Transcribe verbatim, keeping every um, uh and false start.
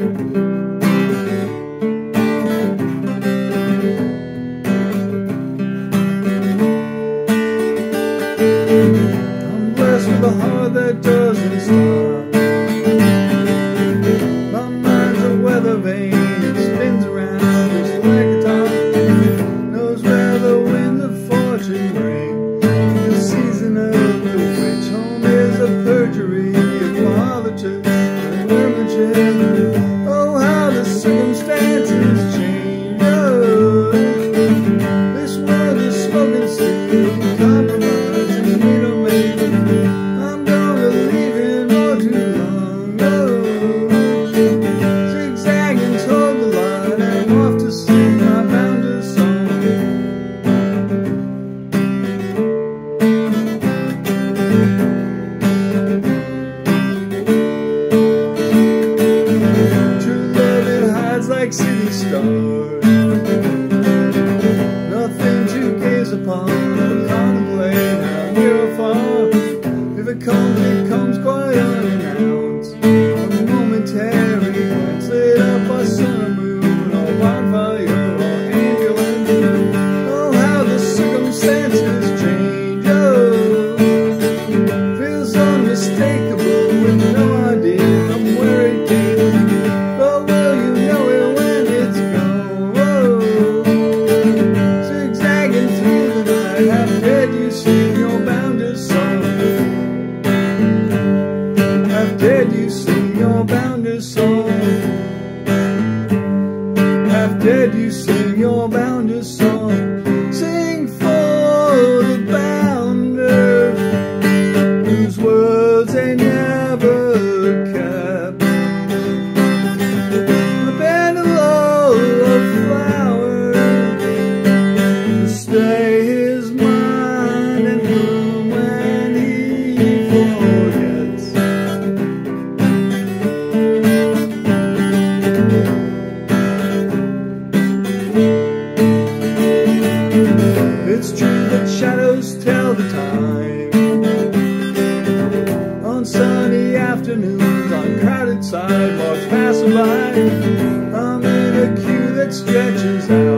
I'm blessed with a heart that doesn't stop. My mind's a weather vane, it spins around just like a top. Knows where the winds of fortune bring. The season of the witch home is a perjury. If my father took an hermitage, oh how the circumstances change. Oh, this world is smoke and steam, compromise and we don't make it. I'm gonna leave him all too long. Oh, zigzagging toward the light, I'm off to sing my boundless song. True love, it hides like city stars, nothing to gaze upon or contemplate how near or far. If it comes, it comes quite unannounced. A momentary glance lit up by sun or moon or wildfire or ambulance. Oh, how the circumstances change. Oh, feels unmistakable with no idea from where it came. But will you know it when it's gone? Oh, zigzagging through the night, how did you sing your boundless song? How did you sing your boundless song? How did you sing your boundless song? Sing for the bounder whose words they never kept. A bandalow of flowers to stay his mind and bloom when he forgets. It's true that shadows tell the time on sunny afternoons, on crowded sidewalks passing by. I'm in a queue that stretches out